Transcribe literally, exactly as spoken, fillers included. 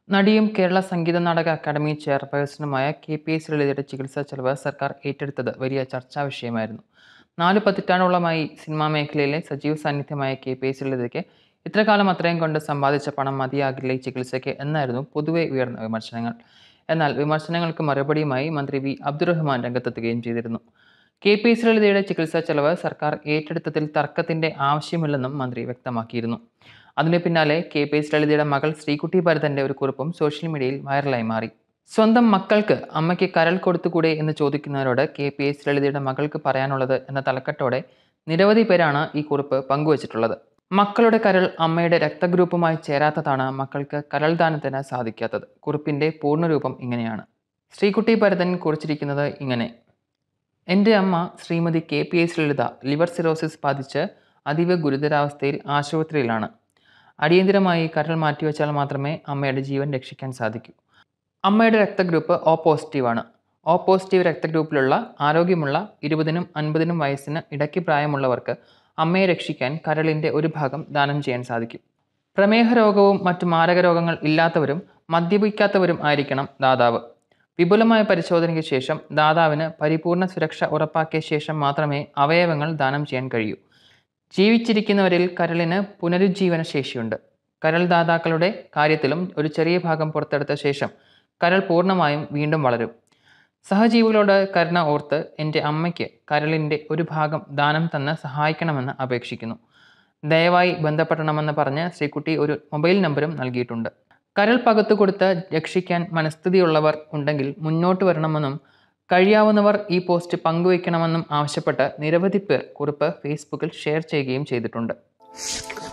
നടിയും കേരള സംഗീത നാടക അക്കാദമി ചെയർപേഴ്സണുമായ K P S ലളിതയുടെ ചികിത്സാ ചെലവ് സർക്കാർ ഏറ്റെടുത്തത് വലിയ ചർച്ചാ വിഷയമായിരുന്നു. നാല് പതിറ്റാണ്ടോളമായി സിനിമാ മേഖലയിലെ സജീവ സാന്നിധ്യമായ കെ പി എസ് ലളിതയ്ക്ക് ഇത്രകാലം അത്രയും കൊണ്ട് സമ്പാദിച്ച പണം മതിയാകില്ല ഈ ചികിത്സയ്ക്ക് എന്നായിരുന്നു പൊതുവെ ഉയർന്ന വിമർശനങ്ങൾ. എന്നാൽ വിമർശനങ്ങൾക്ക് മറുപടിയുമായി മന്ത്രി വി അബ്ദുറഹ്മാൻ രംഗത്തെത്തുകയും ചെയ്തിരുന്നു. കെ പി എസ് ലളിതയുടെ ചികിത്സാ ചെലവ് സർക്കാർ ഏറ്റെടുത്തതിൽ തർക്കത്തിന്റെ ആവശ്യമില്ലെന്നും മന്ത്രി വ്യക്തമാക്കിയിരുന്നു. അതിന് പിന്നാലെ കെ പി എസ് ലളിതയുടെ മകൾ ശ്രീകുട്ടി ഭരതന്റെ ഒരു കുറിപ്പും സോഷ്യൽ മീഡിയയിൽ വൈറലായി മാറി. സ്വന്തം മക്കൾക്ക് അമ്മയ്ക്ക് കരൾ കൊടുത്തുകൂടെ എന്ന് ചോദിക്കുന്നവരോട് കെ പി എസ് ലളിതയുടെ മകൾക്ക് പറയാനുള്ളത് എന്ന തലക്കെട്ടോടെ നിരവധി പേരാണ് ഈ കുറിപ്പ് പങ്കുവച്ചിട്ടുള്ളത്. മക്കളുടെ കരൾ അമ്മയുടെ രക്തഗ്രൂപ്പുമായി ചേരാത്തതാണ് മക്കൾക്ക് കരൾ ദാനത്തിന് സാധിക്കാത്തത്. കുറിപ്പിന്റെ പൂർണ്ണരൂപം ഇങ്ങനെയാണ്. ശ്രീകുട്ടി ഭരതൻ കുറിച്ചിരിക്കുന്നത് ഇങ്ങനെ: എൻ്റെ അമ്മ Srimathi K P S Lalitha liver cirrhosis ബാധിച്ച് അതീവ ഗുരുതരാവസ്ഥയിൽ ആശുപത്രിയിലാണ്. അടിയന്തിരമായി കരൾ മാറ്റിവെച്ചാൽ മാത്രമേ അമ്മയുടെ ജീവൻ രക്ഷിക്കാൻ സാധിക്കൂ. അമ്മയുടെ രക്തഗ്രൂപ്പ് ഒ പോസിറ്റീവാണ്. ഒ പോസിറ്റീവ് രക്തഗ്രൂപ്പിലുള്ള ആരോഗ്യമുള്ള ഇരുപതിനും അൻപതിനും വയസ്സിന് ഇടയ്ക്ക് പ്രായമുള്ളവർക്ക് അമ്മയെ രക്ഷിക്കാൻ കരളിൻ്റെ ഒരു ഭാഗം ദാനം ചെയ്യാൻ സാധിക്കും. പ്രമേഹ രോഗവും മറ്റു മാരക രോഗങ്ങൾ ഇല്ലാത്തവരും മദ്യപിക്കാത്തവരും ആയിരിക്കണം ദാതാവ്. വിപുലമായ പരിശോധനയ്ക്ക് ശേഷം ദാതാവിന് പരിപൂർണ സുരക്ഷ ഉറപ്പാക്കിയ ശേഷം മാത്രമേ അവയവങ്ങൾ ദാനം ചെയ്യാൻ കഴിയൂ. ജീവിച്ചിരിക്കുന്നവരിൽ കരളിന് പുനരുജ്ജീവന ശേഷിയുണ്ട്. കരൾ ദാതാക്കളുടെ കാര്യത്തിലും ഒരു ചെറിയ ഭാഗം പുറത്തെടുത്ത ശേഷം കരൾ പൂർണ്ണമായും വീണ്ടും വളരും. സഹജീവികളോട് കരുണ ഓർത്ത് എൻ്റെ അമ്മയ്ക്ക് കരളിൻ്റെ ഒരു ഭാഗം ദാനം തന്ന് സഹായിക്കണമെന്ന് അപേക്ഷിക്കുന്നു. ദയവായി ബന്ധപ്പെടണമെന്ന് പറഞ്ഞ് ശ്രീകുട്ടി ഒരു മൊബൈൽ നമ്പറും നൽകിയിട്ടുണ്ട്. കരൾ പകുത്തു കൊടുത്ത് രക്ഷിക്കാൻ മനസ്ഥിതിയുള്ളവർ ഉണ്ടെങ്കിൽ മുന്നോട്ട് വരണമെന്നും കഴിയാവുന്നവർ ഈ പോസ്റ്റ് പങ്കുവയ്ക്കണമെന്നും ആവശ്യപ്പെട്ട് നിരവധി പേർ കുറിപ്പ് ഫേസ്ബുക്കിൽ ഷെയർ ചെയ്യുകയും ചെയ്തിട്ടുണ്ട്.